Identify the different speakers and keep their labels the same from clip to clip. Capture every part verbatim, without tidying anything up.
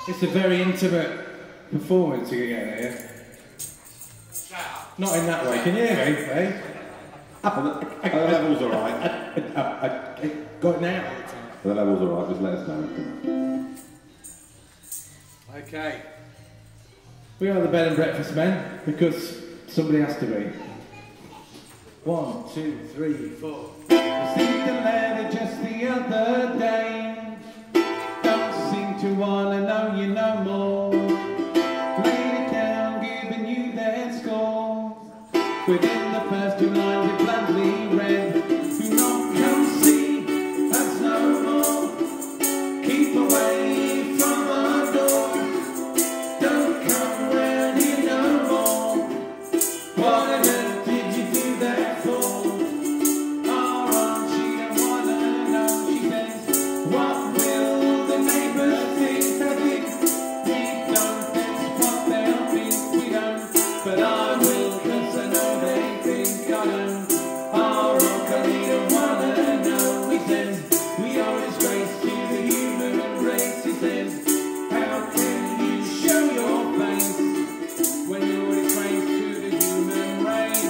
Speaker 1: It's a very intimate performance you're getting here. Not in that way. Can you hear me, eh?
Speaker 2: The level's alright.
Speaker 1: I got it now.
Speaker 2: The level's alright, just let us know.
Speaker 1: Okay. We are the Bed and Breakfast Men because somebody has to be. One, two, three, four. I seen the lady just the other day. Don't seem to wanna know you no more. Laid it down, giving you their score. Within the first two lines it bluntly read, do not come see us no more. Keep away from our door. Don't come round here no more. What on earth did you do that for? Oh, oh, she don't wanna know. She says, what will the neighbours think? I think we don't, that's what they'll think. We don't, but I will, cause I know they think I don't. Oh, Rockily don't wanna know. He says, we are a disgrace to the human race. He says, how can you show your face when you're a disgrace to the human race?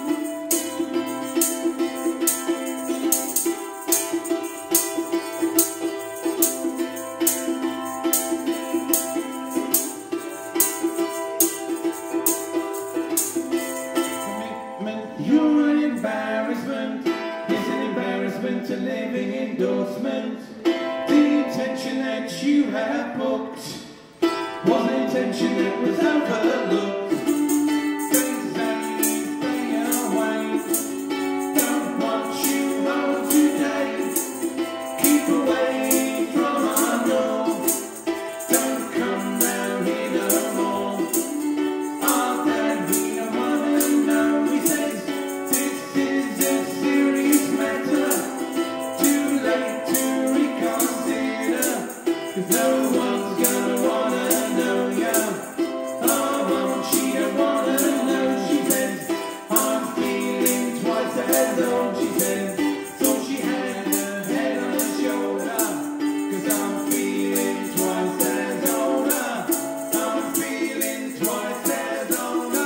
Speaker 1: Commitment, you're an embarrassment. It's an embarrassment to living endorsement. The intention that you have booked was an intention that was overlooked. They say stay away. Don't want you home today. Keep away from our door. Don't come round here no more. Our dad, we don't wanna know. He says this is a serious matter. Too late to reconsider. Cause no one's gonna wanna know ya. Oh, won't she don't wanna know. She says, I'm feeling twice as old. She says, thought she had her head on her shoulder. Cause I'm feeling twice as older. I'm feeling twice as older.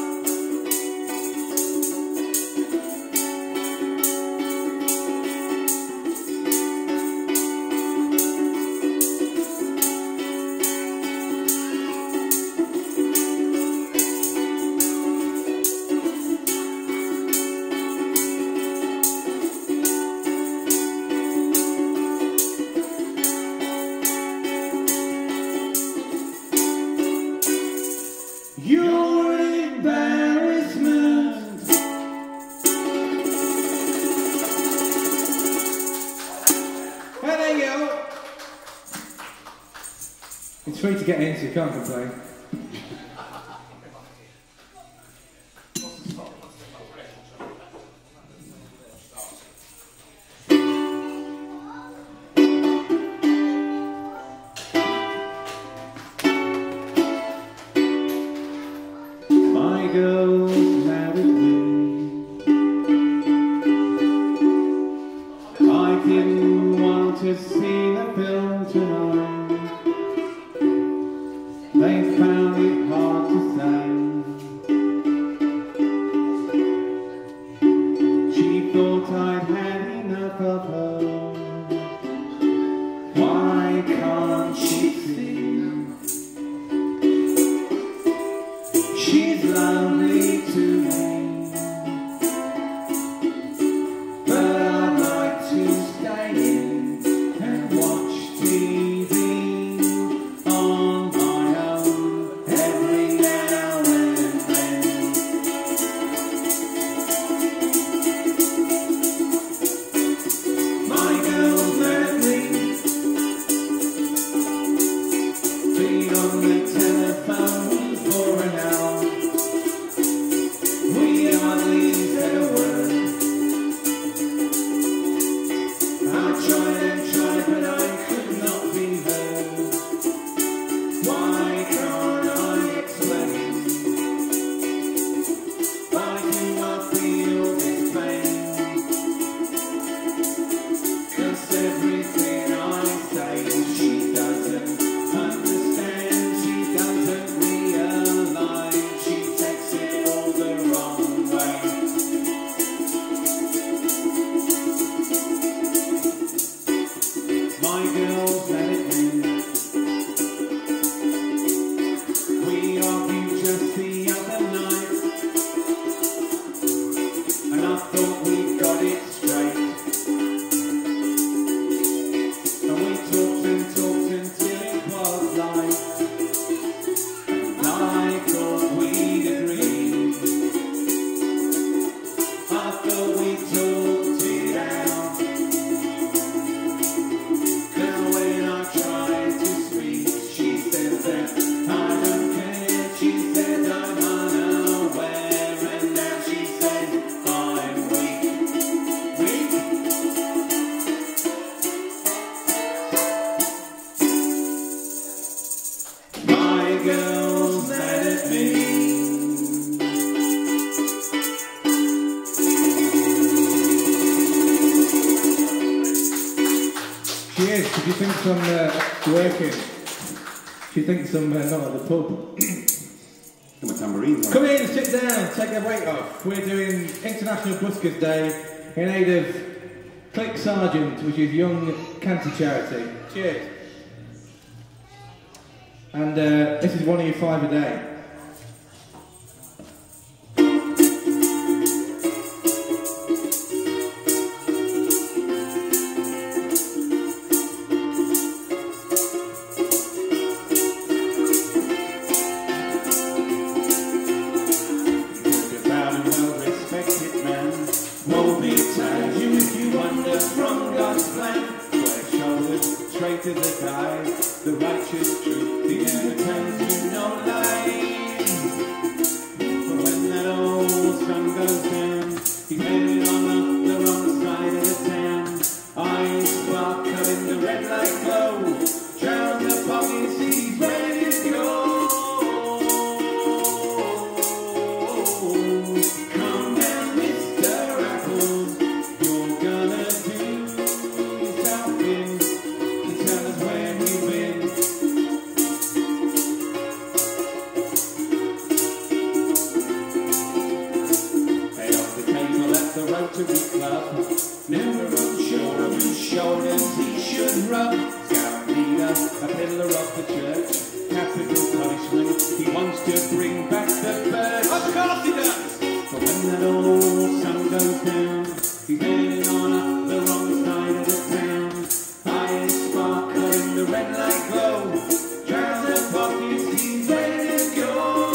Speaker 1: You're an embarrassment. Well, there you go. It's free to get in, so you can't complain. My girl's married me. I didn't want to see the film tonight. They found it hard to say. She thought I'd had enough of her. Why can't she see? She's lovely to me, but I'd like to stay in and watch T V on my own every now and then. My girl's lovely, be on the telephone for an hour. We hardly said a word. I tried and tried, but I could not be heard. Why can't I explain? Why do I feel this pain? Cause everything I say she doesn't understand.
Speaker 2: girl's mad at me.
Speaker 1: She is, because she thinks I'm uh, working. She thinks I'm uh, not at the pub.
Speaker 2: Come on, tambourines on.
Speaker 1: Come in, sit down, take your weight off. We're doing International Buskers Day in aid of Click Sargent, which is young cancer charity. Cheers. And uh, this is one of your five a day.
Speaker 2: To the sky, the righteous truth, the entertainment, you know, life. But when that old sun goes down, he's headed on up the wrong side of the town. Eyes sparkle in the red light glow, drown the pockets, he's ready to go. Come down, Mister Apples, you're gonna do yourself in. Tell us where you've been. Head off the table at the Rotary Club, never unsure of whose shoulders he should rub. Scout leader, a pillar of the church, capital punishment, he wants to bring back the bird. Of course he does! But when that old sun goes down, he's heading on up the wrong side of the town. Eyes sparkle in the red light glow, drown the pockets, he's ready to go.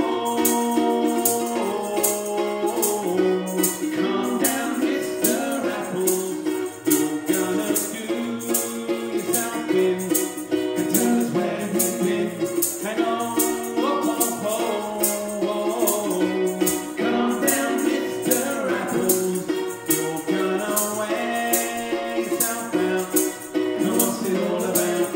Speaker 2: Calm down, Mister Apples, you're gonna do yourself in, and tell us where you've been. Hang on, oh, oh, oh, oh. Calm down, Mister Apples, you're gonna wear yourself out. What's it all about?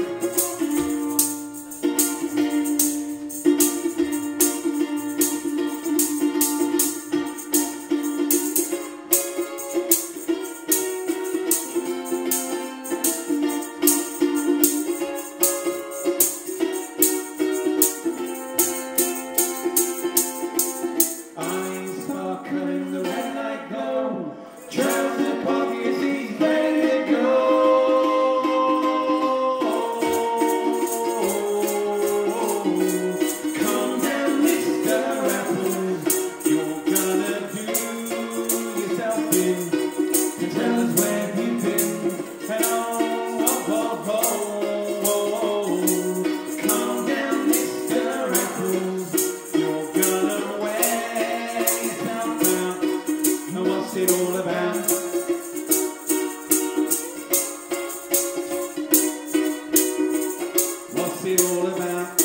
Speaker 2: Eyes sparkle in the red light glow, drown the pockets, he's ready to go. Calm down, Mister Apples, you're gonna do yourself in, and tell us where you've been. And oh, oh, oh, oh, oh. Calm down, Mister Apples, you're gonna wear yourself out. And what's it all about? What's it all about?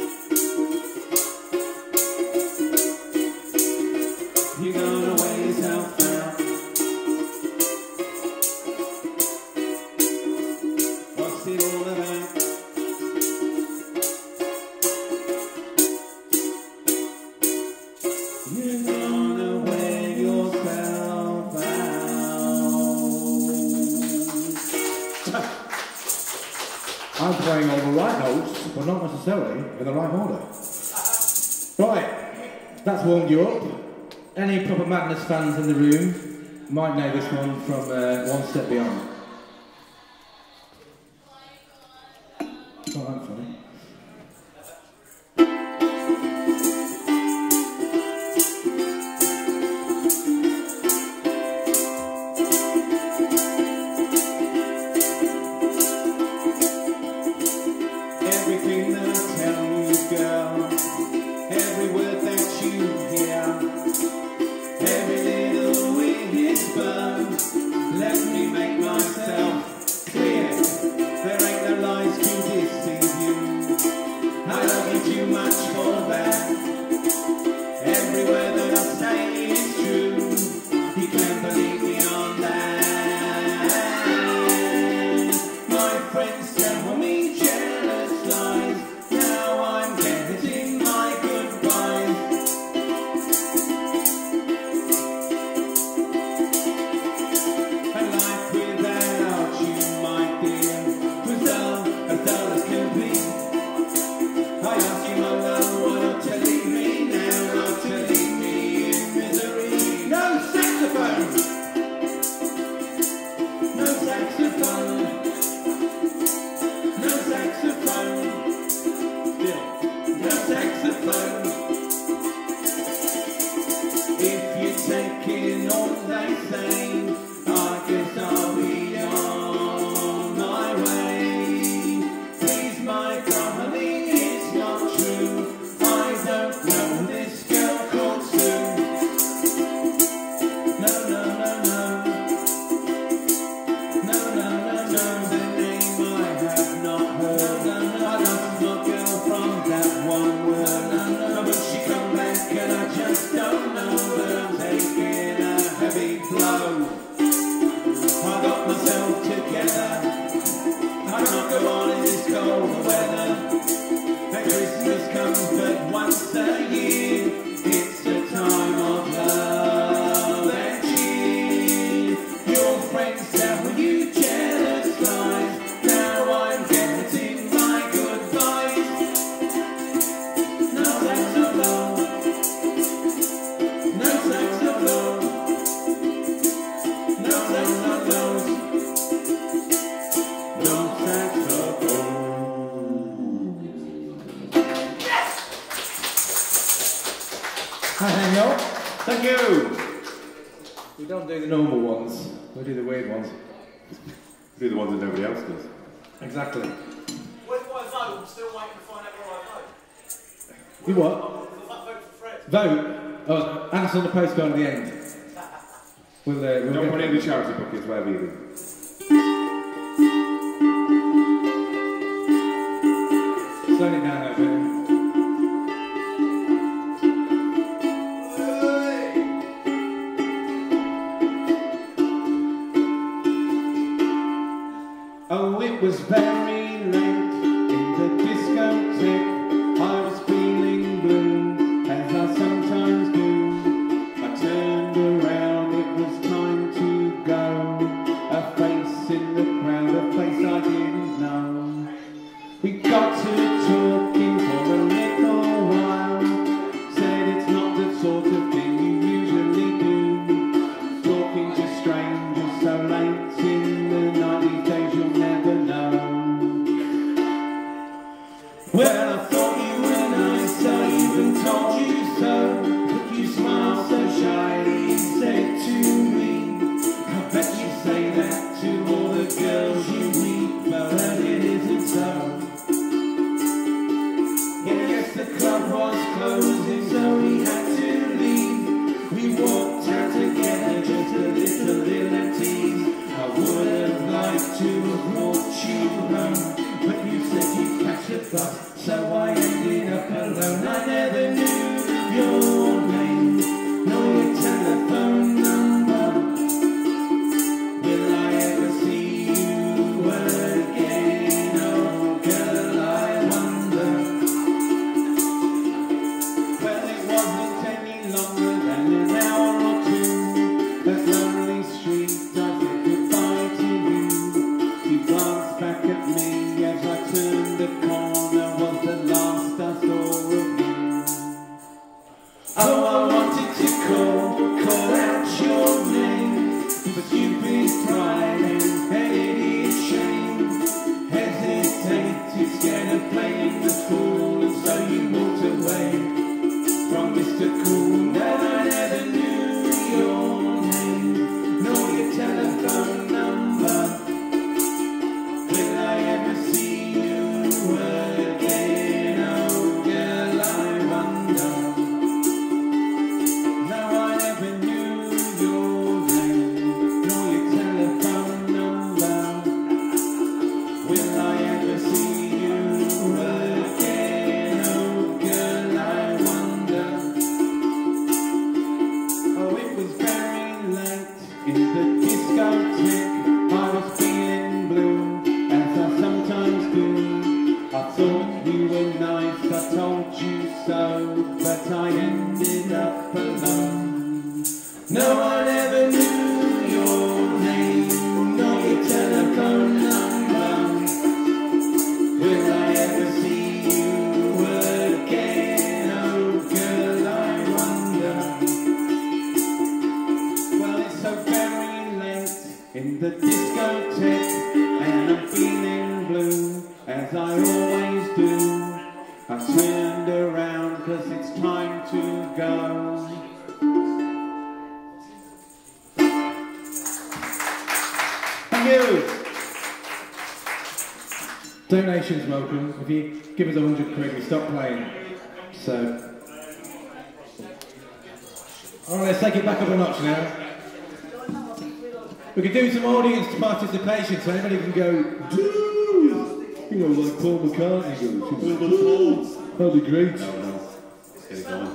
Speaker 2: You're gonna wear yourself out. What's it all about? You're gonna wear yourself out.
Speaker 1: I'm playing all the right notes, but not necessarily in the right order. Right, that's warmed you up. Any Proper Madness fans in the room might know this one from uh, One Step Beyond. It's not that funny.
Speaker 2: Everything that I tell you, girl, every word that you hear, every little whisper, let me make myself clear. There ain't no lies to deceive you. I love you too much for that. Every word that I say is true. You can believe me on that. My friends tell me jealous lies. darling, it's not true. I don't know this girl called Sue. No, no, no, no. No, no, no, no. The name I have not heard. No, no, I lost my girl from that one word. No, no, no. But she come back and I just don't know. But I'm taking a heavy blow. I got myself together. I can't go on in this cold weather. And Christmas comes but once a year. It's a time of love and cheer. Your friends tell you jealous lies. Now I'm getting my goodbyes. No saxophone. No saxophone. No saxophone. No saxophone.
Speaker 1: Hi, y'all.
Speaker 2: Thank you.
Speaker 1: We don't do the normal ones, we do the weird ones.
Speaker 2: Do the ones that nobody else does.
Speaker 1: Exactly.
Speaker 3: Where's my vote? I'm still waiting to find out where I vote.
Speaker 1: You what?
Speaker 3: I'm going to vote for Fred.
Speaker 1: Vote? Oh, answer on the postcard at the end. We'll, uh, we'll
Speaker 2: Don't
Speaker 1: get-
Speaker 2: put it in the charity buckets, whatever you do.
Speaker 1: Slow it down a bit.
Speaker 2: Oh, it was very late in the discotheque. I was feeling blue, as I sometimes do. I turned around, it was time to go. A face in the crowd, a face I didn't know. We got to talking for a little while. Said it's not the sort of thing you usually do. Talking to strangers so late in the night, these days you'll never know. Well, I thought you were nice, I even told you so. But you smiled so shyly and said to me, I bet you say that to all the girls you meet, but it isn't so. Yeah, yes, the club was closing, so we had to leave. We walked out together, just a little, little tease. I would have liked to have walked you home, but you said you'd catch a bus, so I ended up alone. I never knew your name, nor your telephone number. Will I ever see you again? Oh, girl, I wonder. Well, it wasn't any longer than an hour or two. That lonely street, I said goodbye to you. You glanced back at me as I turned the corner. Was the last I saw of you. Oh, I wanted to call, call out your name, but stupid pride and an idiot shame. Hesitated, scared of playing the fool, and so you walked away from Mister Cool. But I never knew your name, nor your telephone number. Will I ever see you again? Oh, girl, I wonder. No, I never knew your name, nor your telephone number. Will I ever see you again? Oh, girl, I wonder. Oh, it was very late in the discotheque. I was feeling blue, as I sometimes do. I thought you were nice, I told you so, but I ended up alone. No, I never knew your name, nor your telephone number. Will I ever see you again? Oh, girl, I wonder. Well, it's so very late in the discotheque, and I'm feeling blue, as I always do. I turned around, cause it's time to go.
Speaker 1: Donations welcome. If you give us a hundred quid, we stop playing. So, all right, let's take it back up a notch now. We could do some audience participation, so anybody can go, "Dude," you know, like Paul McCartney goes. That'd be great.
Speaker 2: No, no. Let's get it going.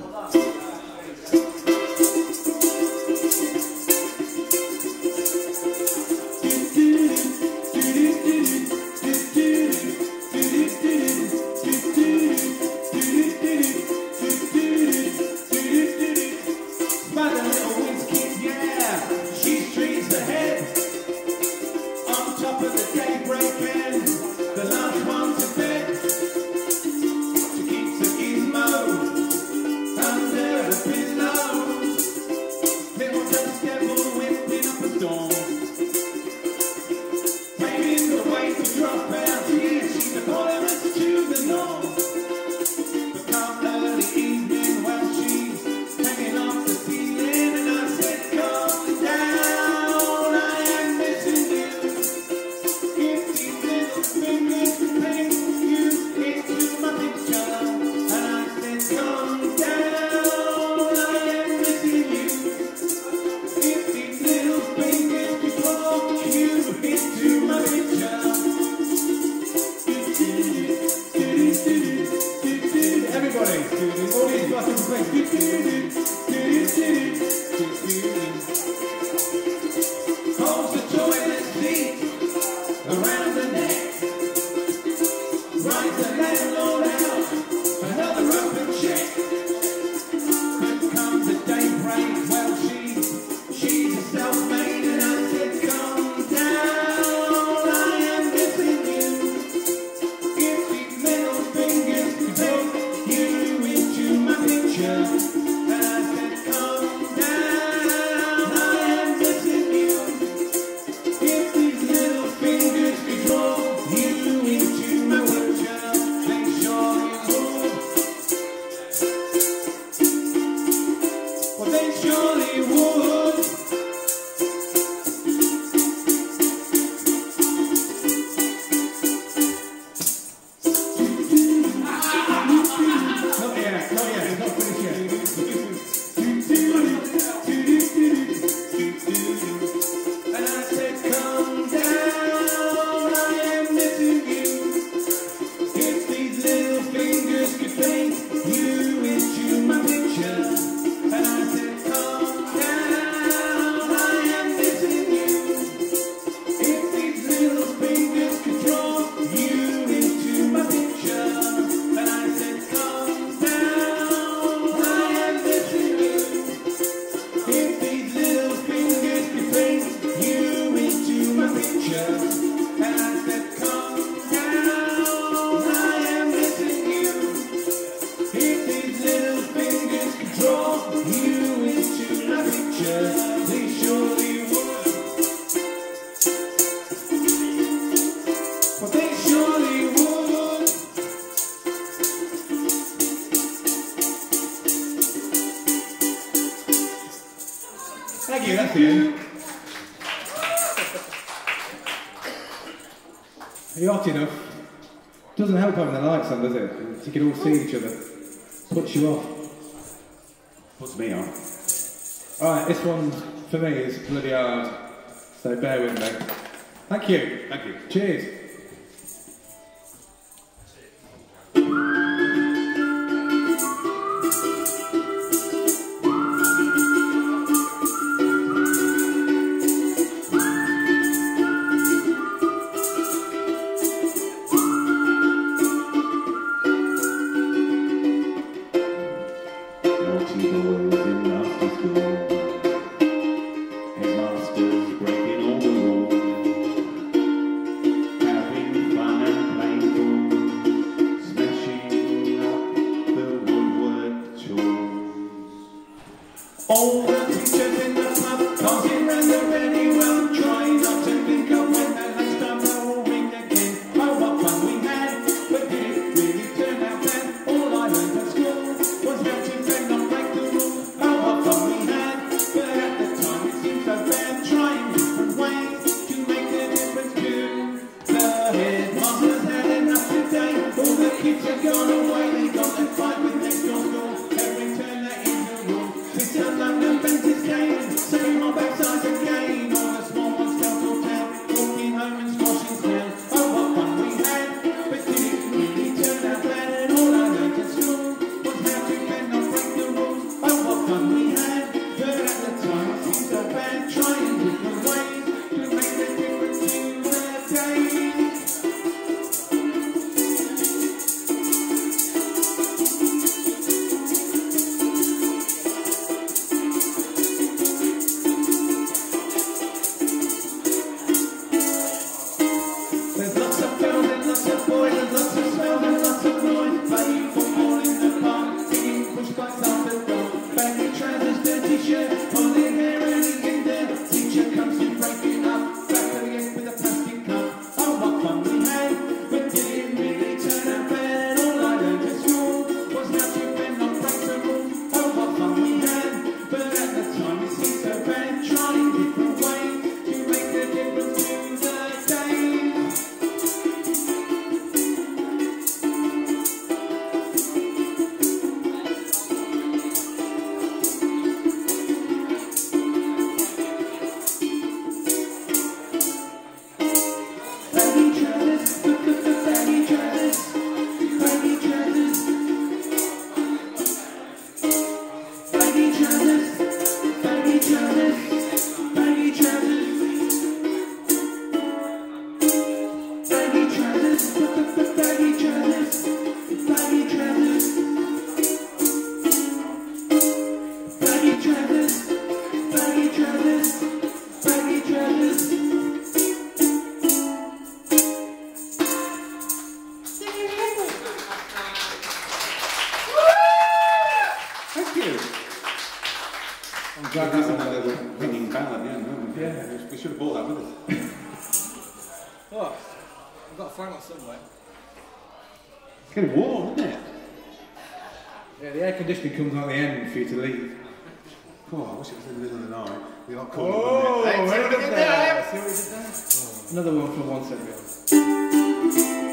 Speaker 1: Thank you, that's the end. Are you hot enough? Doesn't help having the lights on, does it? You can all see each other. Puts you off.
Speaker 2: Puts me on.
Speaker 1: Alright, this one for me is bloody hard, so bear with me. Thank you.
Speaker 2: Thank you.
Speaker 1: Cheers.
Speaker 2: All the teachers in the pub, causing round the ready well, trying not to think of when the last time they will ring again. Oh, what fun we had, but did it really turn out bad? All I learned at school was how to bend, not break the rules. Oh, what fun we had, but at the time it seemed so bad, trying different ways to make a difference to the headmasters had enough. have gone away, they got their fight with next door door. Every turn that is a rule. This young London bent his cane, singing my backsides again. All the small ones fell to town, walking home and squashing down. Oh, what fun we had, but did it really turn out bad? And all I learned at school was how to bend or break the rules. Oh, what fun we had, but at the time it seemed so bad. Trying different ways to make the difference to the day.
Speaker 1: It's getting warm, isn't it? Yeah, the air conditioning comes on the end for you to leave.
Speaker 4: Oh, I wish it was in the middle of the night. We got cold.
Speaker 1: Oh,
Speaker 4: Hey, see what we did there?
Speaker 1: there. See what we did there? Oh. Another one from one second.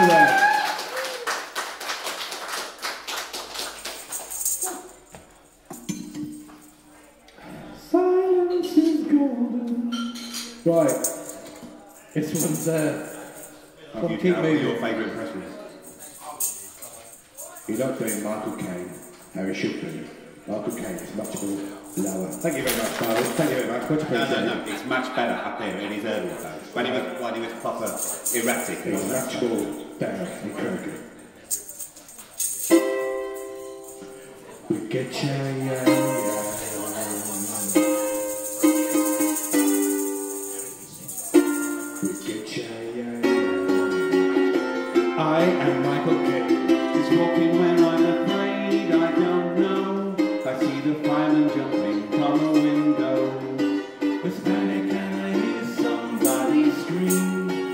Speaker 1: there. Silence is golden. Right. This one's uh, from
Speaker 4: You
Speaker 1: Keep
Speaker 4: tell me your
Speaker 1: Moving.
Speaker 4: favourite impression.
Speaker 1: You're not doing Michael Caine how he should be. Michael Caine is much more lower. Thank you very much, Barry. Thank you very much. Much
Speaker 4: No,
Speaker 1: appreciated.
Speaker 4: no, no. It's much better up here in his earlier days. When he was, when he was proper erratic. and all
Speaker 1: It's
Speaker 4: that
Speaker 1: much
Speaker 4: stuff.
Speaker 1: more better and crooked. We get ya, yeah, yeah. We get ya, yeah, yeah. I am Michael Caine.
Speaker 2: Just walking where I'm afraid, I don't know. I see the fireman jumping from a window. With panic and I hear somebody scream.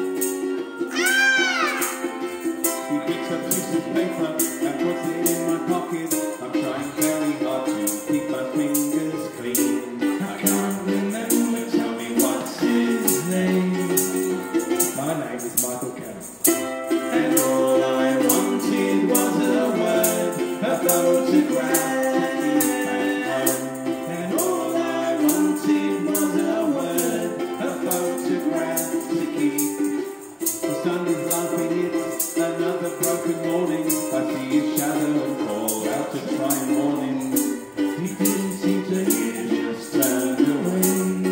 Speaker 2: He picks up pieces of paper and puts it in my pocket. I'm trying very hard to keep my fingers clean. I can't remember, tell me what's his name.
Speaker 1: My name is Michael Caine.
Speaker 2: And all I wanted was a word, a photograph to keep at home. And all I wanted was a word, a photograph to keep. The sun is laughing, it's another broken morning. I see his shadow and call out to try and warn him. He didn't seem to hear, just turned away.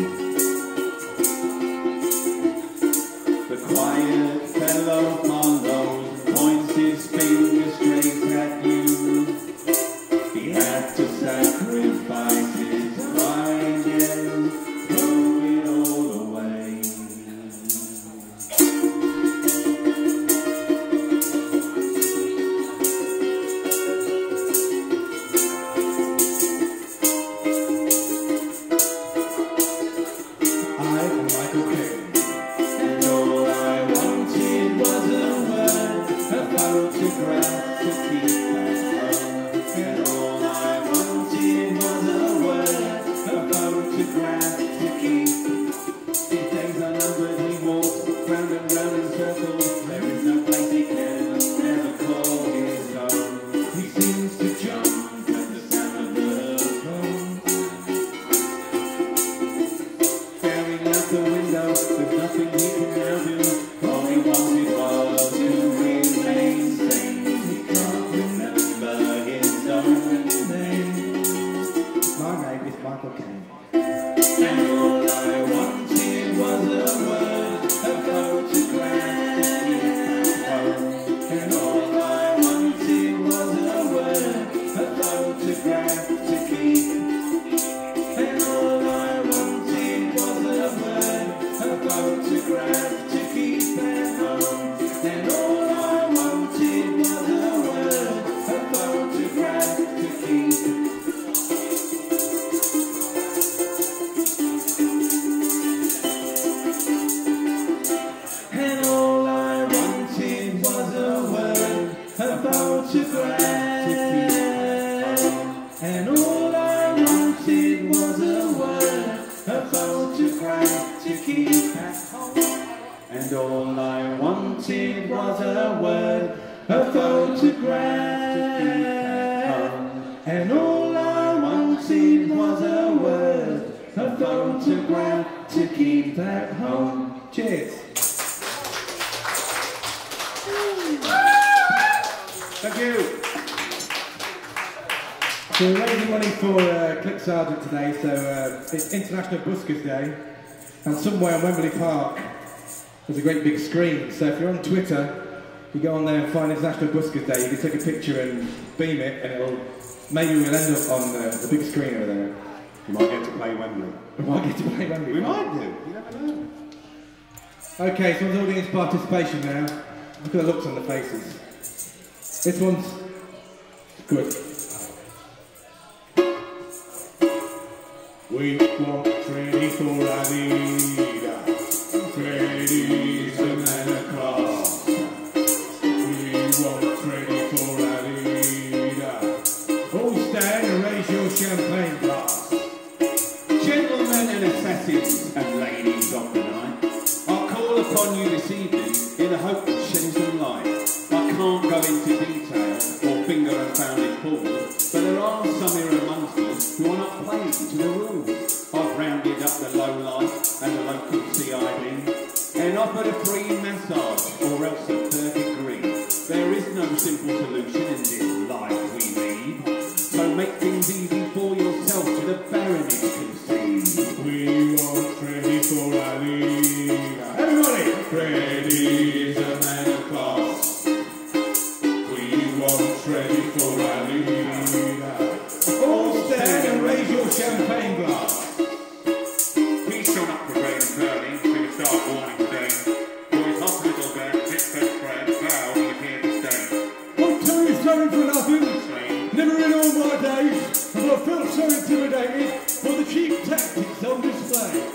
Speaker 2: The quiet fellow follows, points his finger straight at you. He had to sacrifice his pride and throw it all away.
Speaker 1: I am Michael Caine.
Speaker 2: And all I wanted was a word, a photograph to keep at home. And all I wanted was a word, a photograph to keep. His days are numbered, he walks round and round in circles. There is no place he can ever call his own. He seems to jump at the sound of the phone. Staring out the window, there's nothing he can now do. All he wanted was to remain sane. He can't remember his own name.
Speaker 1: My name is Michael Caine.
Speaker 2: And all I wanted was a word, a photograph to keep at home. And all I wanted was a word, a photograph to keep. And all I wanted was a word, a photograph to keep at home. And all I wanted was a word, a photograph to keep. And all I wanted was a word, a photograph to keep. And all I wanted was a word, a photograph to keep at home. And all I wanted was a word, a photograph to keep at home. And all I wanted was a word, a photograph to keep at home.
Speaker 1: Cheers.
Speaker 4: Thank you.
Speaker 1: So we're raising money for uh, Click Sergeant today, so uh, it's International Buskers Day, and somewhere in Wembley Park there's a great big screen, so if you're on Twitter, you go on there and find International Buskers Day, you can take a picture and beam it, and it'll, maybe we'll end up on the, the big screen over there.
Speaker 4: You might get to play Wembley.
Speaker 1: We might get to play Wembley
Speaker 4: We
Speaker 1: Park.
Speaker 4: might do. You never know.
Speaker 1: Okay, so it's audience participation now. Look at the looks on the faces. This one's good. We want Freddy for our leader. Freddy's the man across. We want Freddy for our leader. All stand and raise your champagne glass.
Speaker 2: Gentlemen and assassins and ladies of the night, I'll call upon you this evening in the hope of shedding some light can't go into detail or finger unfounded fools, but there are some here amongst us who are not playing to the rules. I've rounded up the lowlife and the local C I D and offered a free massage or else a third degree. There is no simple solution in this life we lead, so make things easy for yourself to the Baroness concede. We want Freddie for our leader. Everybody! Freddie is a man of class. We want Freddie for our leader. All stand and raise your champagne glass. Please shut up for Ray and Curly, so you start warning today. Boys, hospital bed, six bed Fred, Val, he's here to stay.
Speaker 1: What time is going for nothing? Never in all my days have I felt so intimidated by the cheap tactics on display.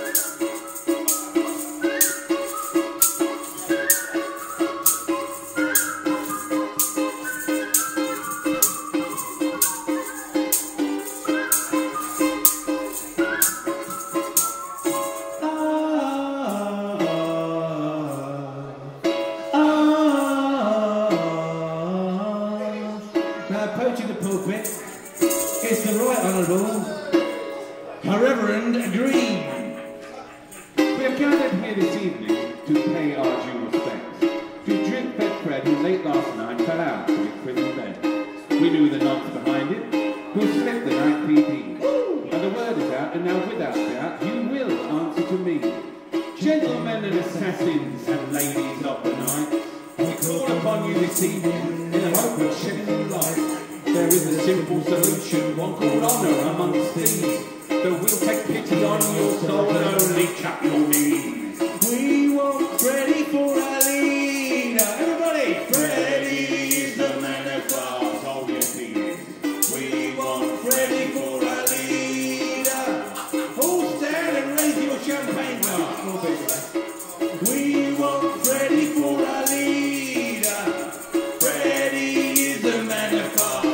Speaker 1: Approaching the pulpit is the Right Honourable Her Reverend Green.
Speaker 2: We have gathered here this evening to pay our due respects to drink fed Fred, who late last night fell out of his prison bed. We knew the knobs behind it, who slipped the night P D. And the word is out, and now without doubt, you will answer to me. Gentlemen and assassins and ladies of the night, we call upon you this evening in the hope of shedding light. There is a simple solution, one called honour amongst these. So we'll take pity on your soul and only cap your knees.
Speaker 1: We want Freddie for our leader. Everybody!
Speaker 2: Freddie is the man of class, hold your peace. We want Freddie for our leader.
Speaker 1: All stand and raise your champagne glass. We want Freddie for our leader. Freddie is the man of class.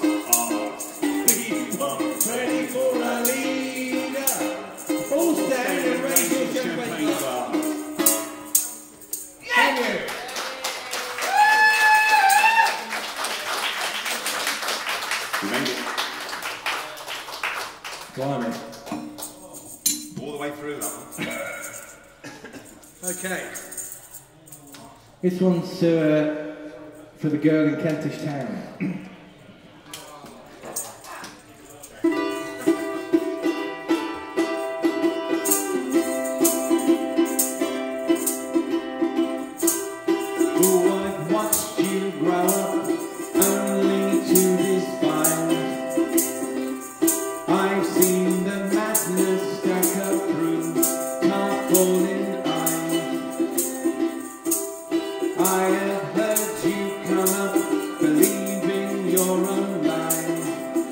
Speaker 1: We want Freddie for our leader. All stand and raise your champagne glass. Thank you.
Speaker 4: We made it.
Speaker 1: Blimey.
Speaker 4: All the way through that one.
Speaker 1: Okay. This one's uh, for the girl in Kentish Town.
Speaker 2: Oh, I've watched you grow up, only to despise. I've seen the madness stack up through tarpaulin eyes. I have heard you come up, believing your own lies.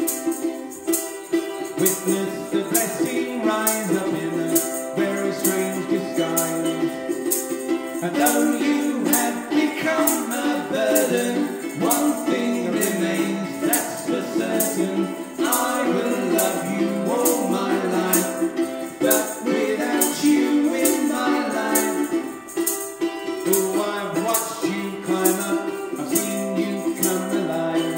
Speaker 2: Witness the blessing rise up in a very strange disguise. And though you have become a burden, one thing remains, that's for certain. I will love you all my life, but without you in my life. Oh, I've watched you climb up, I've seen you come alive.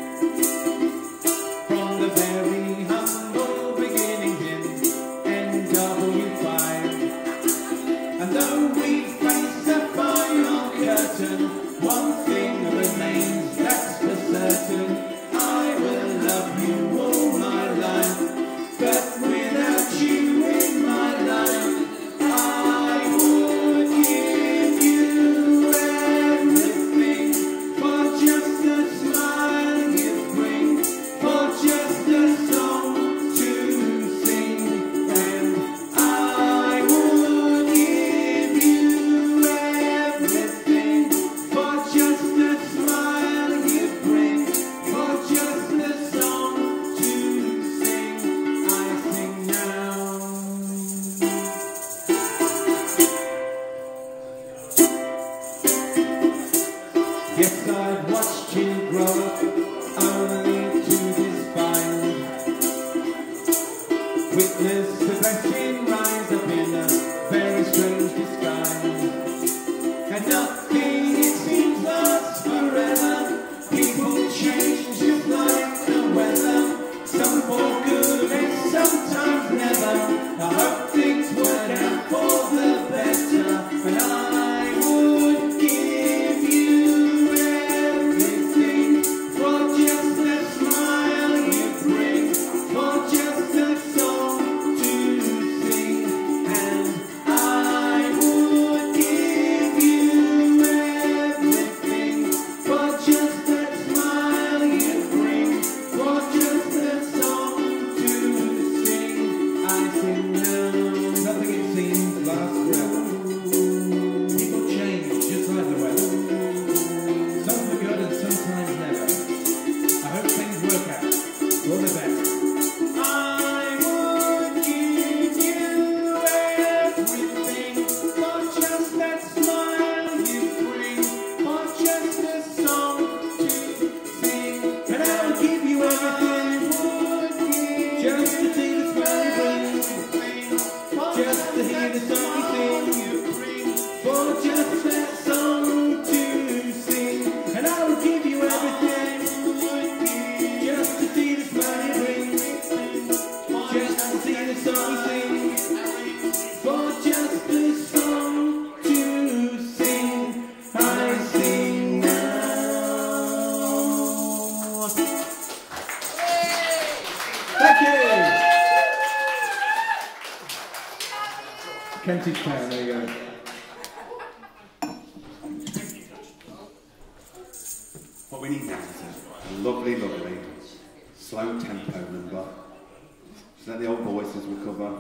Speaker 2: From the very humble beginnings in N W five. And though we face a final curtain, one thing remains, that's for certain. I will love you all my life, but without you in my life, I would give you everything for just a smile you bring, for just a song to sing. And I would give you everything for just a smile you bring, for just a song to sing. I sing now. Yes, I've watched you grow up, only to despise. Witness the blessing rise up in a very strange disguise. And nothing, it seems, lasts forever.
Speaker 1: look at. All the best.
Speaker 2: I would give you everything for just that smile you bring, for just a song to sing.
Speaker 1: And I will give you everything, just to see the smile you bring, just to hear the song you sing, for just that song to sing. And I will give you everything, just to see the smile you bring, just to see the song you sing, for just the song to sing. I sing now. Thank you. Kentish Town, there you go.
Speaker 4: What we need now is a lovely, lovely, slow tempo number. Just let the old voices recover.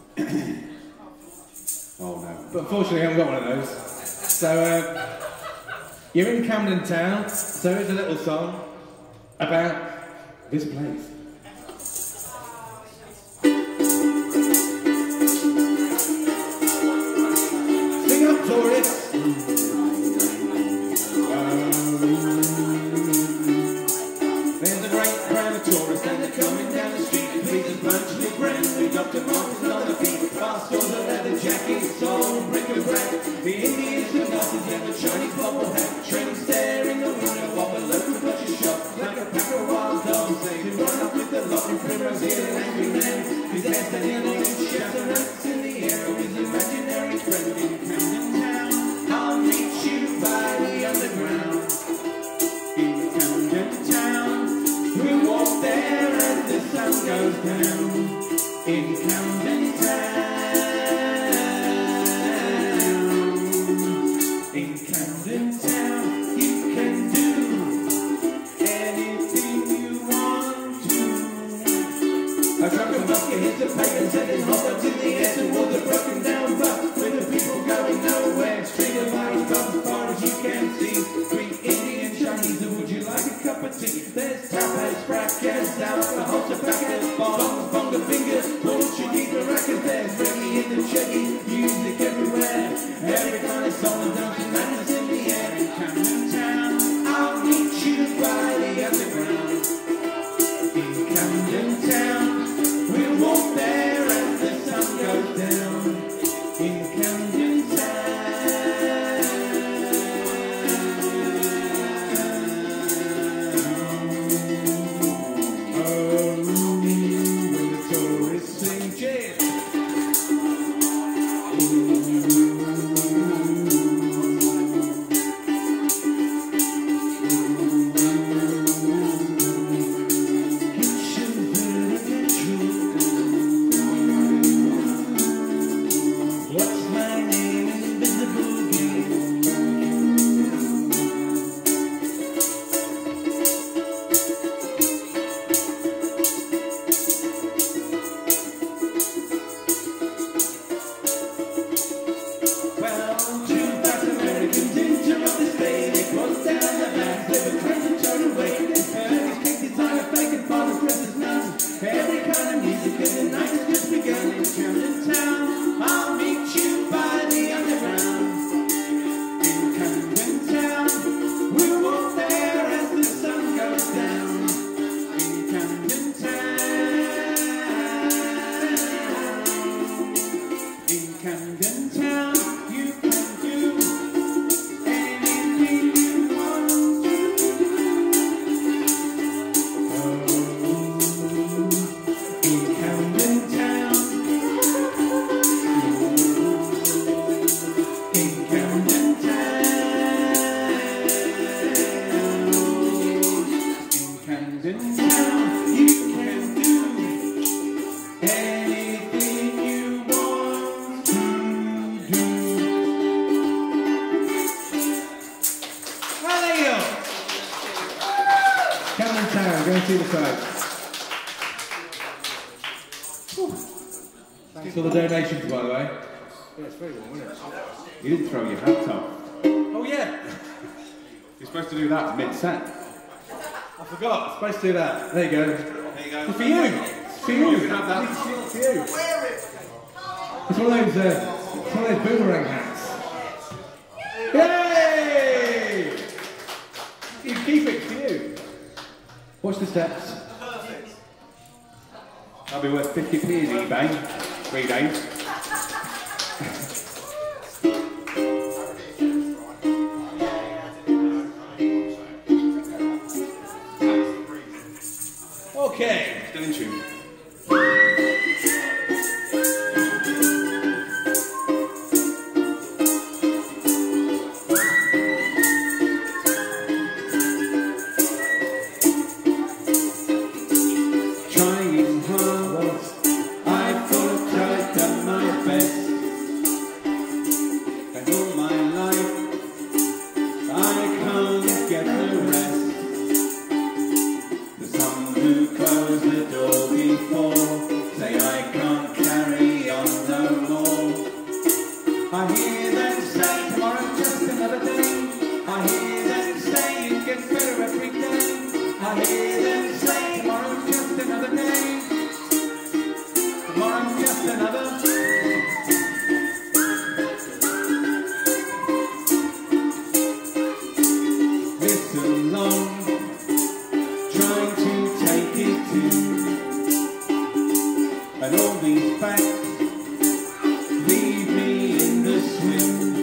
Speaker 4: Oh no.
Speaker 1: But unfortunately, I haven't got one of those. So, uh, you're in Camden Town, so here's a little song about this place. Sing up, tourists!
Speaker 2: There's a great crowd of tourists and they're coming down the street. Please a bunch of friends. We Doctor Martens on the feet. Fast on the leather jackets, all bric-a-brac. The Indians, the Nazis and the Chinese bubble hat. Train stare in the window of a local butcher shop. Like a pack of wild dogs, they can run up with the lot in primrose here, an angry man. His hair's standing on his chest and rats in the air of his imaginary friend in Camden Town. I'll meet you by the underground. In Camden Town, we'll walk there as the sun goes down. In Camden Town, in Camden Town, you can do anything you want to. A drunken bucket hits the pavement, sending hot dogs in the air towards the broken down bus, with the people going nowhere. Street of lights, as far as you can see. Greek, Indian, Chinese, would you like a cup of tea? There's tapas, fracas, alcohol, tobacco, bombs, bonga fingers, Portuguese maracas. There's reggae in the chuggy, music everywhere. Every kind of song and dance and madness in the air. In Camden Town, I'll meet you by the underground. In Camden Town, we'll walk there as the sun goes down. In Camden Town. Oh, when the tourists sing cheers. What's my name in invisible game? Well, two fast Americans interrupt this day. They close down the back, they were trying to turn away. This burgers, cake designer, bacon, father's dresses, nuns. Every kind of music and the night has just begun. In Camden Town, I'll meet you by the underground. In Camden Town, we'll walk there as the sun goes down. In Camden Town, in Camden Town, you can do anything you want to. Oh, in Camden Town, in Camden Town, in Camden Town, you can do anything you want to do.
Speaker 1: Well, there you go. Camden Town, go and see the sights. Thanks for the donations, by the way.
Speaker 5: Yeah, it's very warm, isn't it?
Speaker 4: You didn't throw your hat off.
Speaker 1: Oh, yeah.
Speaker 4: You're supposed to do that mid-set.
Speaker 1: I forgot. I'm supposed to do that. There you go.
Speaker 4: There you go.
Speaker 1: It's for you. It's for you.
Speaker 4: You can have that.
Speaker 1: It's for you. It's one of those, uh, it's one of those boomerang hats. Yay! You keep it for you. Watch the steps.
Speaker 2: That'll be worth fifty p in eBay. Three days.
Speaker 1: Okay.
Speaker 4: Still in tune.
Speaker 2: Trying hard, I thought I'd done my best. And all my life, I can't get the rest. There's some who close the door before, say I can't carry on no more. I hear them say tomorrow's just another day. I hear them say it gets better every day. I hear them say tomorrow's just another day. Tomorrow's just another. Listen long, trying to take it to, and all these facts leave me in the swim.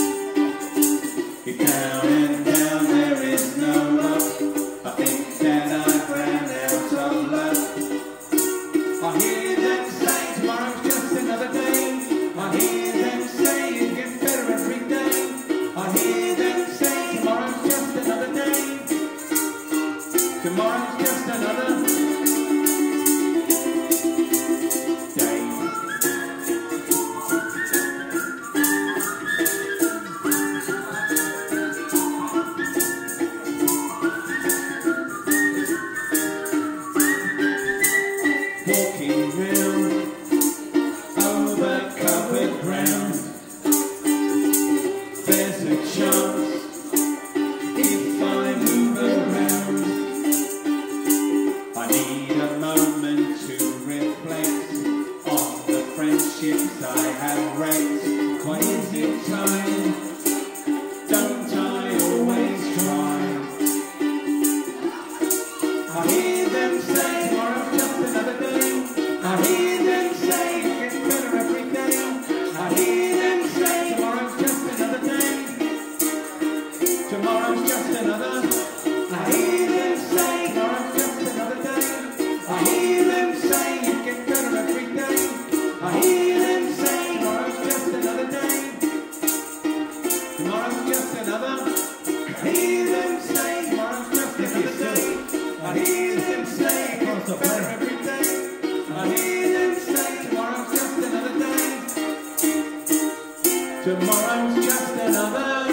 Speaker 2: If down and down there is no luck, I think that I've ran out of luck. I hear them say tomorrow's just another day. I hear them say it gets better every day. I hear them say tomorrow's just another day. Tomorrow's just another day. Walking round over covered ground, there's a chance if I move around. I need a moment to reflect on the friendships I have wrecked. When is it time? Don't I always try? I hear them say tomorrow's just another day. I hear them say it gets better every day. I hear them say tomorrow's just another day. Tomorrow's just another. I hear them say tomorrow's just another day. I hear them say it gets better every day. I hear them say tomorrow's just another day. Tomorrow's just another. I hear them say tomorrow's just another day. I hear them say it gets better every day. I hear them say tomorrow's just another day. Tomorrow's just another.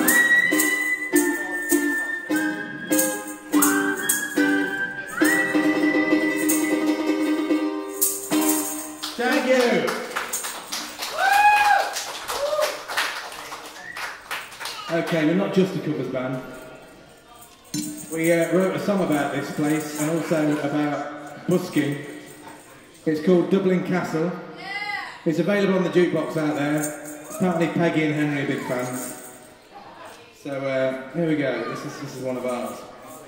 Speaker 1: Thank you. Okay, we're not just a covers band. We uh, wrote a song about this place and also about busking. It's called Dublin Castle. It's available on the jukebox out there. Apparently Peggy and Henry are big fans. So uh, here we go. This is this is one of ours.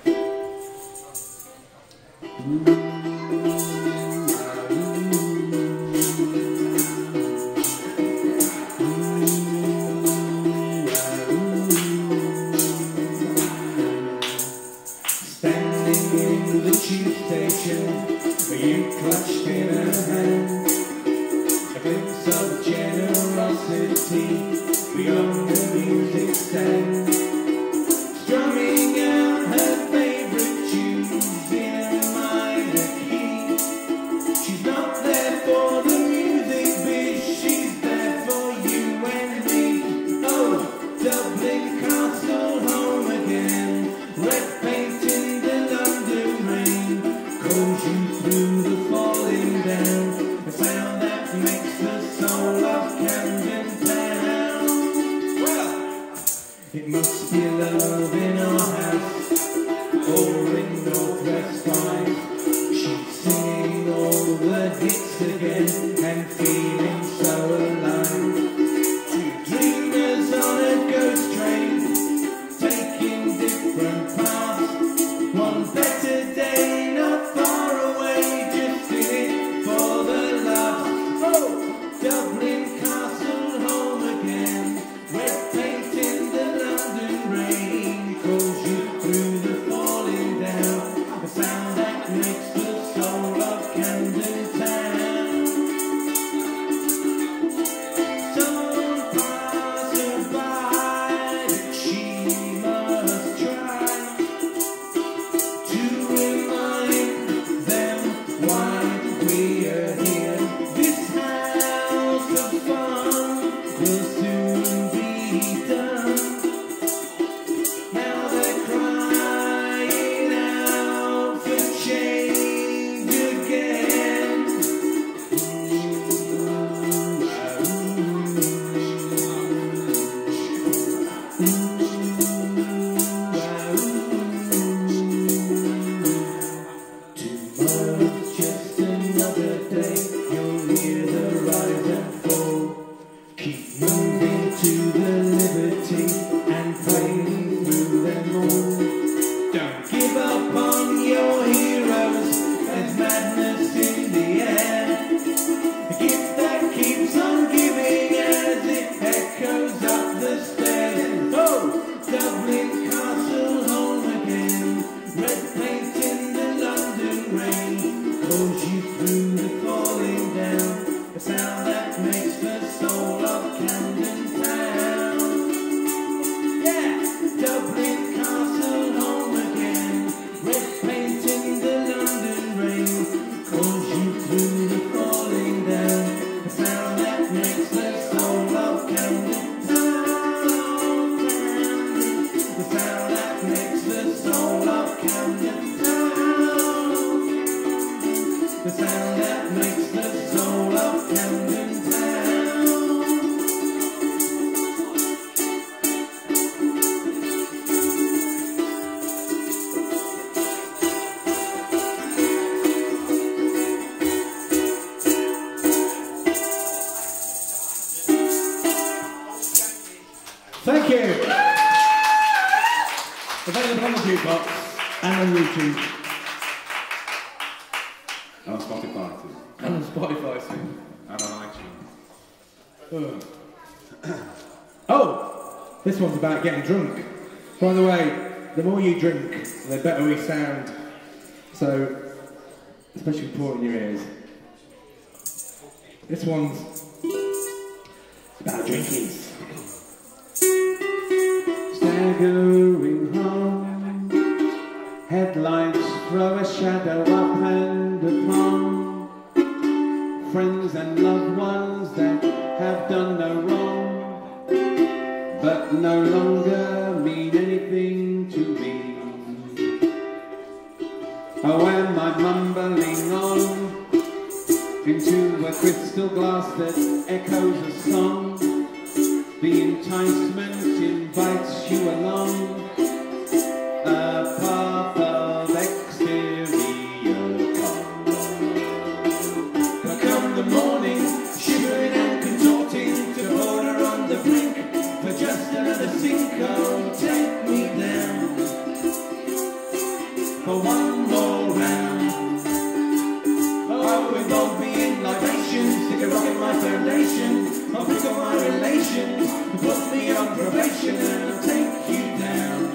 Speaker 2: Standing in the tube station, where you clutched in her hand a glimpse of generosity beyond the music stand, strumming out her favourite tunes in a minor key. She's not there for the music biz, she's there for you and me. Oh, Dublin Castle, home again. Red paint in the London rain calls you through the falling down, a sound that makes the soul of Camden Town. Well, it must be love in our house, or in North Camden Town, the sound that makes the soul of Camden Town.
Speaker 1: Thank you. Available on the jukebox and on YouTube
Speaker 4: And on Spotify too.
Speaker 1: and on Spotify too.
Speaker 4: And on iTunes.
Speaker 1: Oh. Oh, this one's about getting drunk. By the way, the more you drink, the better we sound. So, especially pouring your ears. This one's about drinking.
Speaker 2: Staggering home, headlights throw a shadow up and upon friends and loved ones that have done no wrong, but no longer mean anything to me. Oh, am I mumbling on into a crystal glass that echoes a song? The enticement invites you along a path of exterior color. But come the morning, shivering and contorting, to border on the brink for just another sinkhole. Take me down for one more round. Oh, it won't be in libations, stick a rock in my foundation. I'll pick up my relations, put me on probation, and I'll take you down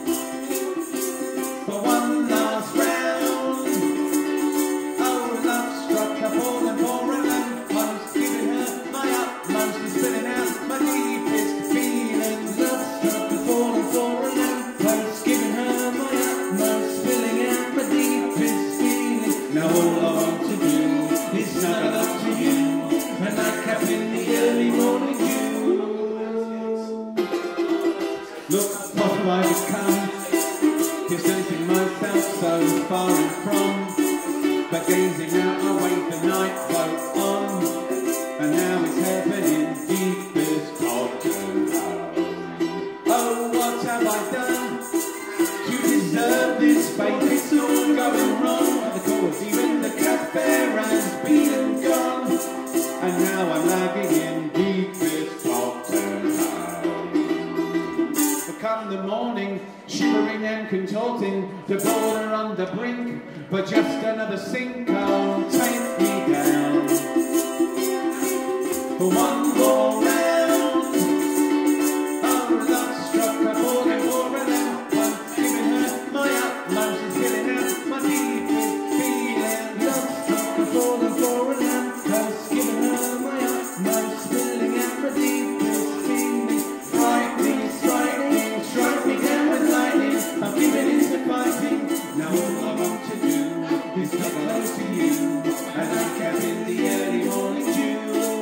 Speaker 2: for one last round. Oh, love struck a ball and for a lamp. I was giving her my utmost and spilling out my deepest feelings. Love struck a ball and for a lamp. I was giving her my utmost, spilling out my deepest feelings. Now all I want to do is snuggle up to you, and nightcap in the early morning dew. Look what I've become, distancing myself so far and from, but gazing out away the night float on, and now it's heaven in deepest Cotton Home. Oh, what have I done to deserve this fate? It's all going wrong, of course even the cafe has been and gone, and now I'm lagging in deepest Cotton Home. But come the morning, shivering and contorting, to border on the brink, but just another sinkhole. Take me down for one more round. Oh, love struck a ball and for a lamp. I'm giving her my utmost and spilling out my deepest feeling. Love struck a ball and for a lamp. I was giving her my utmost, spilling out my deepest feeling. Frightening, frightening, strike me down with lightning. I'm giving in to fighting. Now all I want to do is get close to you, and I cap in the early morning dew.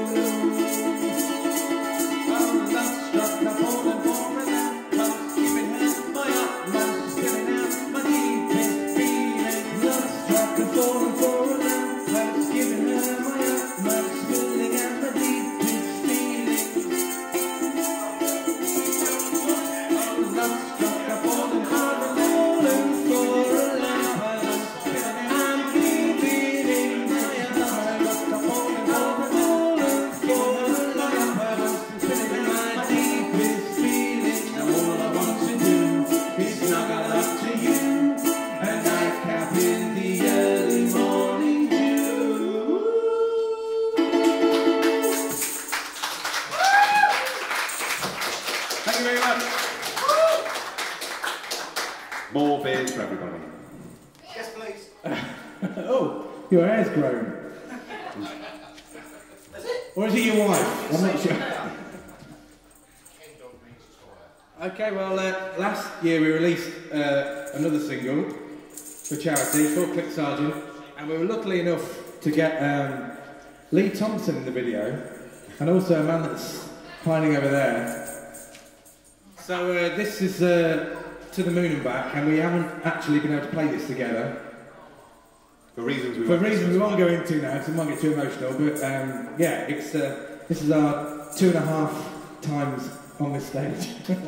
Speaker 2: Oh, love struck a ball and for a lamp. I was giving her my utmost, spilling out my deepest feeling. Love struck a ball and for a lamp. I was giving her my utmost, spilling out my deepest feeling. Oh, love struck a ball and for a lamp, and for a lamp. I was spilling out, I'm leaving my utmost. Struck a ball and for a lamp, and for a lamp. I was spilling out my deepest feeling. Now all I want to do is snuggle up to you, and I cap in the early morning dew.
Speaker 4: Thank you very much. More beers for everybody.
Speaker 3: Yes, please.
Speaker 1: Oh, your hair's grown.
Speaker 3: Is it?
Speaker 1: Or is it your wife? I'm not sure. Okay, well, uh, last year we released uh, another single for charity, for Click Sergeant, and we were lucky enough to get um, Lee Thompson in the video, and also a man that's hiding over there. So uh, this is uh, to the moon and back, and we haven't actually been able to play this together.
Speaker 4: For reasons we
Speaker 1: For
Speaker 4: won't
Speaker 1: reasons we
Speaker 4: discuss.
Speaker 1: won't go into now, because it might get too emotional, but um, yeah, it's, uh, this is our two and a half times on this stage.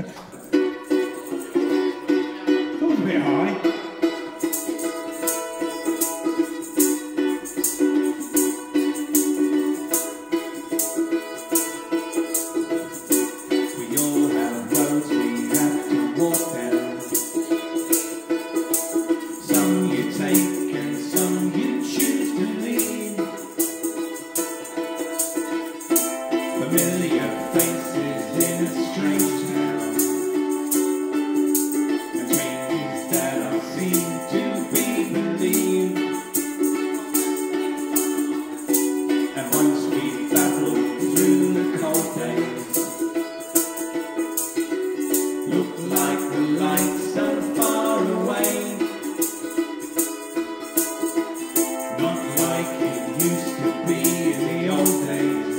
Speaker 1: It's always a bit high.
Speaker 2: We all have roads we have to walk down. Some you take and some you choose to leave. Familiar faces in a strange town, and changes that are seen to be believed. And once we battled through the cold days, look like the lights so far away, not like it used to be in the old days.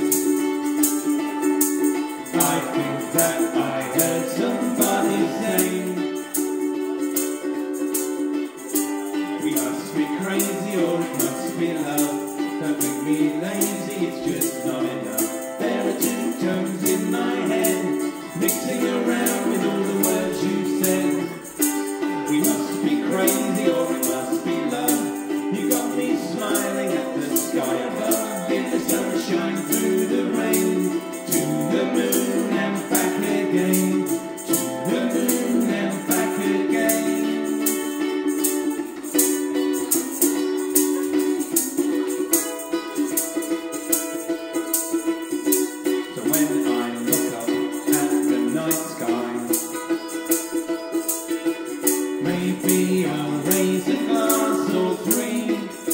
Speaker 2: I think that I heard somebody say, we must be crazy or it must be love. Don't make me lazy, it's just not enough. There are two tones in my head, mixing around with all the words you said. We must be crazy or it must be love. You got me smiling at the sky above, in the sunshine through the rain, to the moon and back again, to the moon and back again. So when I look up at the night sky, maybe I'll raise a glass or three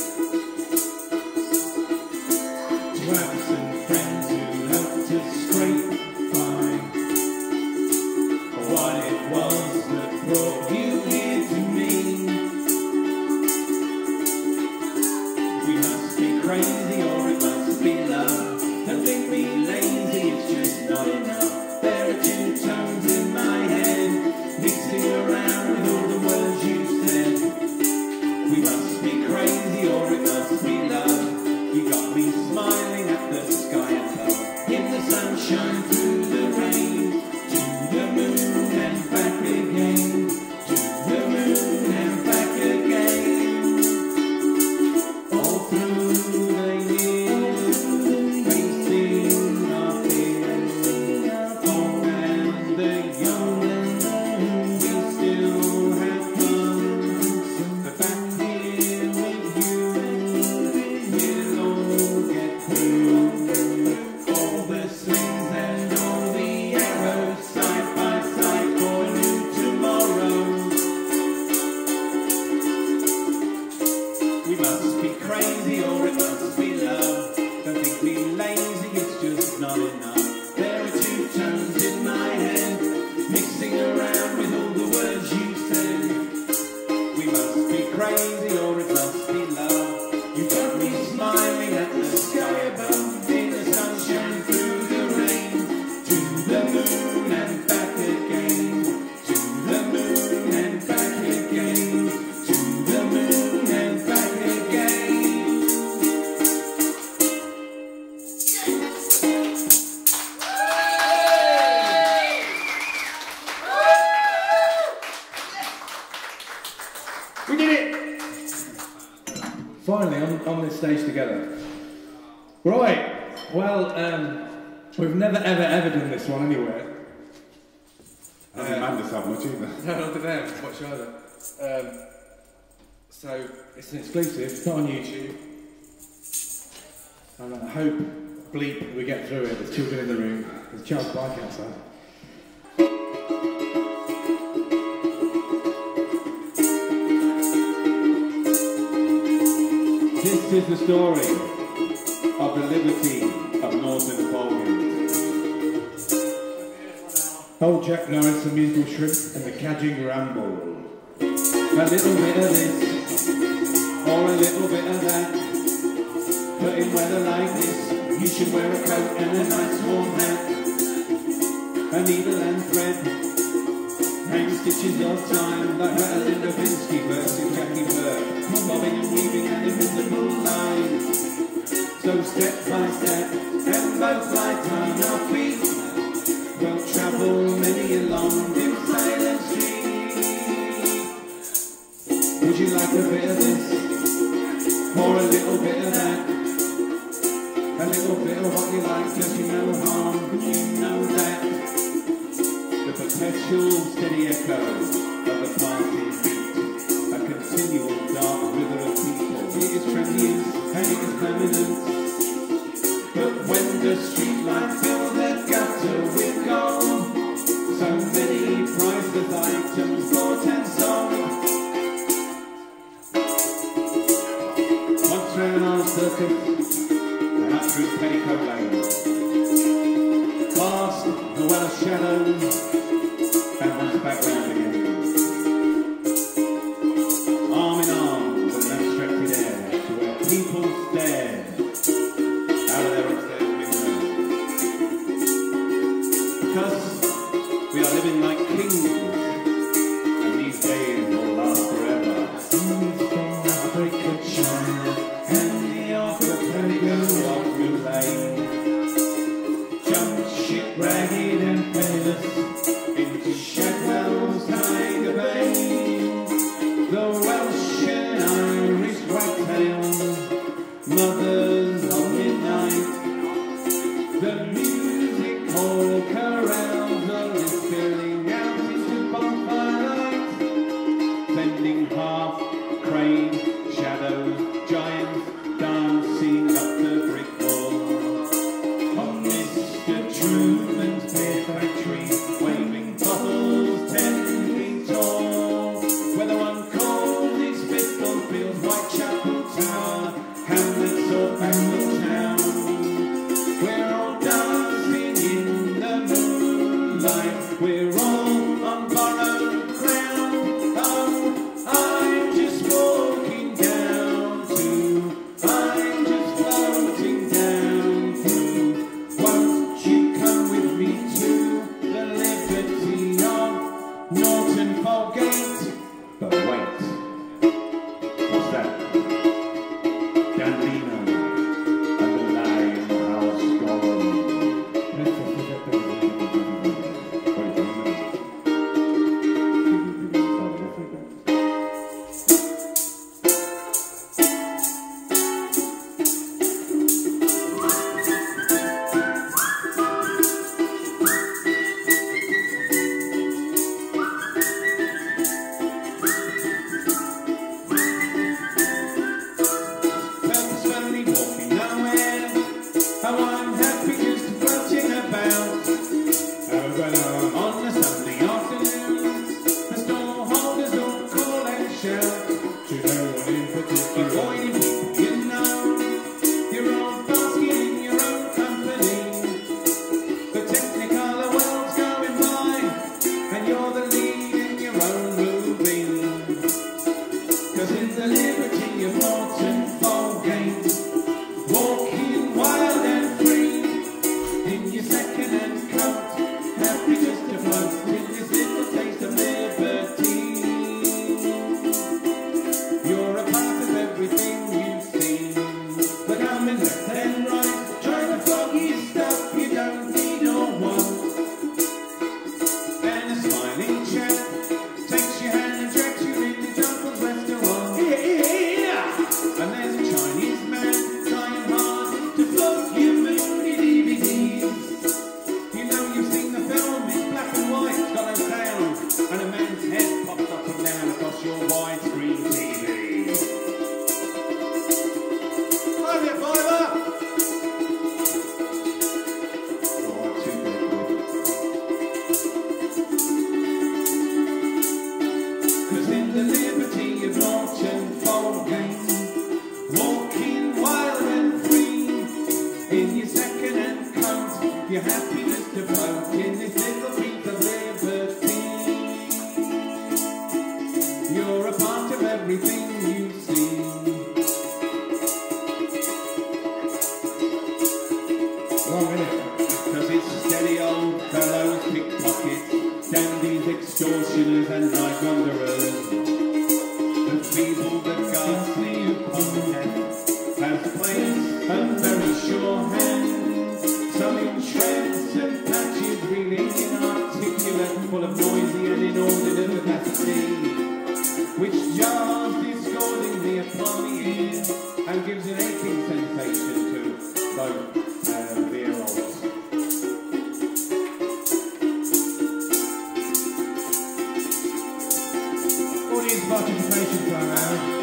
Speaker 2: to absent friends who helped us scrape by, for what it was that brought you here to me. We must be crazy or it must be love. Don't think me lazy, it's just not enough. There are two tones in my head, mixing around with all the words you said. We must be crazy or it must be love. You got me smiling at the sky above, in the sunshine through the rain, to the moon and back again, to the moon and back again. All through the years, facing our fears, old and the young, we still have fun. But back here with you, we'll all get through. All the slings and all the arrows, side by side for a new tomorrow. We must be crazy or it must be love. Don't think me lazy, it's just not enough. There are two tones in my head, mixing around with all the words you said. We must be crazy or it must be love. You got me smiling at the sky above, in the sunshine through the rain, to the moon and back again, to the moon and back again, to the moon and back again.
Speaker 1: We did it! Finally, on, on this stage together. Right, well, um, we've never ever ever done this one anywhere.
Speaker 4: I think Mandus have much either.
Speaker 1: No, not to them, much either. Um, so, it's an exclusive, it's not on YouTube. And I hope, bleep, we get through it. There's children in the room, there's a child's bike outside.
Speaker 2: This is the story of the liberty of Northern Bolton.
Speaker 1: Old Jack Norris, the musical shrimp, and the cadging ramble.
Speaker 2: A little bit of this, or a little bit of that. But in weather like this, you should wear a coat and a nice warm hat. A needle and thread, hang stitches of time, like Rattling Levinsky versus Jackie Burke, bobbing and weaving an invisible line. So step by step, and both light on our feet, we'll travel many a long dim silent street. Would you like a bit of this, or a little bit of that? A little bit of what you like, cause you know harm, you know that. The perpetual steady echo of the passing beat, a continual dark river of people. It is transient and it is permanent. But when the streetlights fill the gutter with gold, so many priceless items bought and sold. Once round our circus, and up through Petticoat Lane, past the well of shadows, and once back round again. Arm in arm with an abstracted air, to where people stare out of their upstairs window. Because we are living like kings, and these days will last forever. Seas from Africa, China, and the archipelago of Goulet, jumped ship ragged and penniless into Shadwell's Tiger Bay. The Welsh and Irish wagtails, mothers of midnight, the music hall carousal is spilling out into bonfire light, sending half crazed shadows, giants dancing up the brick wall. On Mister Truman's beer factory, waving bottles ten feet tall, where the one called his Spitalfields, Whitechapel Tower, Hamlets or Bangle Town. We're all dancing in the moonlight, we're all on borrowed ground. Oh, I'm just walking down to, I'm just floating down through. Won't you come with me to the liberty of Norton Folgate? But wait, what's that? Gandina and the Limehouse Golem. Purposefully walking nowhere, how I'm happy just floating about. On a Sunday afternoon, the store holders all call and shout to no one in particular, avoiding people you know. You're all basking in your own company. The Technicolor world's going by, and you're the lead in your own movie. Cause in the liberty of Norton Folgate, walking wild and free, in your second-hand coat, happy just to float in this little taste of liberty. You're a part of everything you've seen, but I'm in left and right, trying to flog you stuff you don't need or want. And a smiling chap takes your hand and drags you into Jumper's restaurant. Yeah! And there's a Chinese man trying hard to flog you moody D V Ds. You know you've seen the film, it's black and white, it's got no sound, and a man's head pops up and down across your widescreen T V. Hi there, Fiver! Oh, two good. Cause in the liberty of Norton Folgate, walking wild and free, in your second-hand coat, you're happy just to float in this little piece of liberty. You're a part of everything you see.
Speaker 1: One minute.
Speaker 2: Cause it's steady old fellows, pickpockets, dandies, extortioners, upon the ear and gives an aching sensation to both uh, the ear rolls.
Speaker 1: Audience participation time now.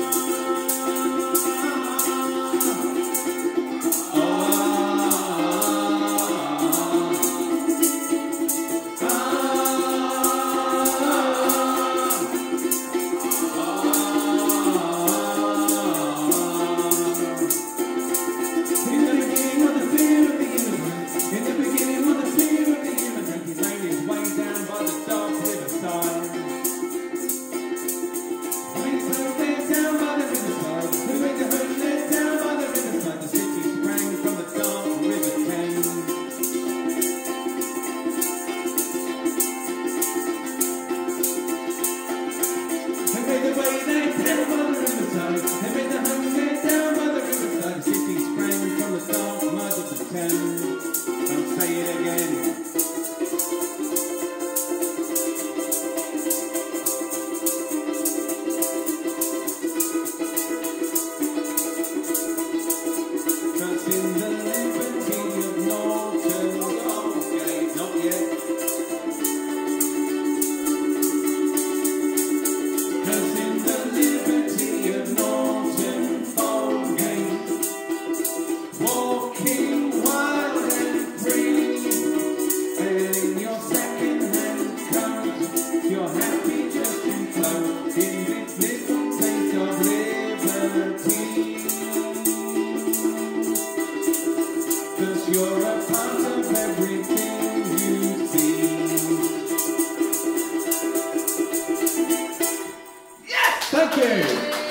Speaker 1: Thank you.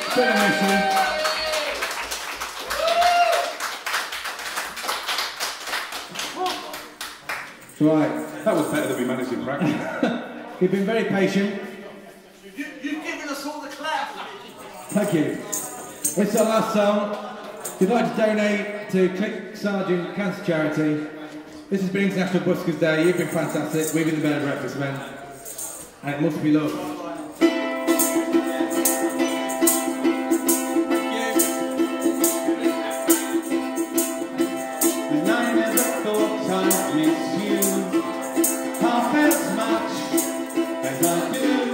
Speaker 1: Right.
Speaker 4: That was better than we managed in practice.
Speaker 1: You've been very patient.
Speaker 3: You, you've given us all the clap.
Speaker 1: Thank you. This is our last song. If you'd like to donate to Click Sargent Cancer Charity, this has been International Buskers Day. You've been fantastic. We've been the Bed and Breakfast Men. And it must be love.
Speaker 2: I miss you half as much as I do.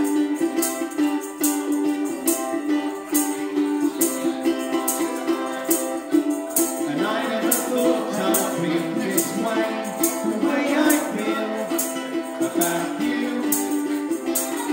Speaker 2: And I never thought I'd feel this way, the way I feel about you.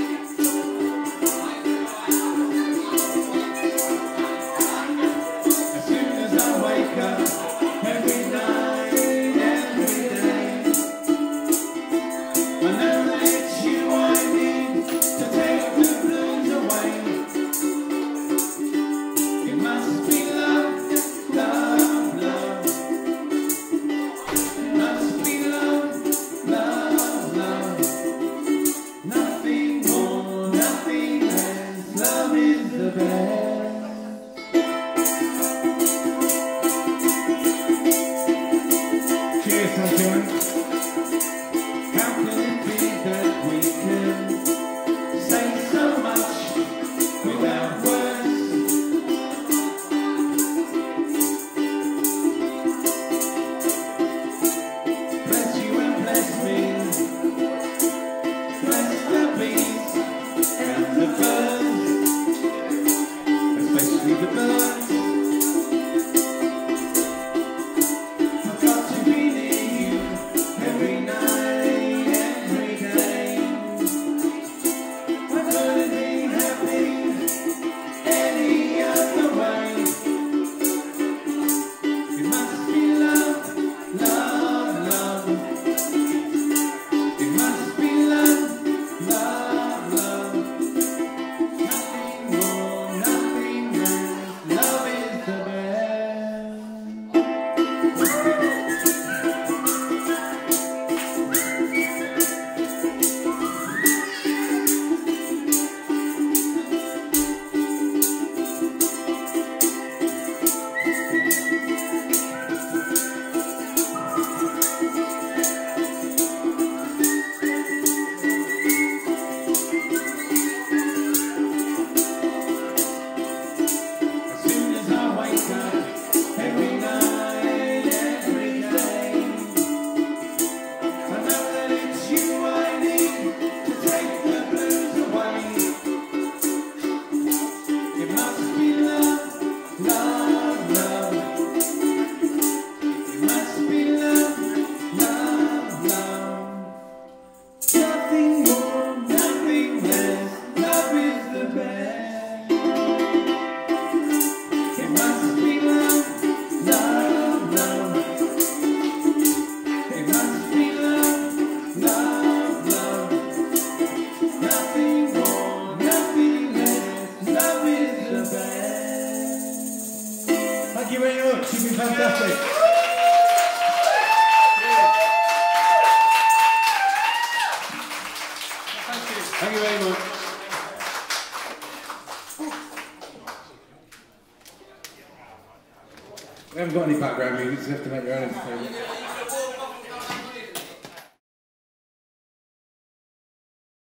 Speaker 1: We haven't got any background music, so you have to make your own entertainment.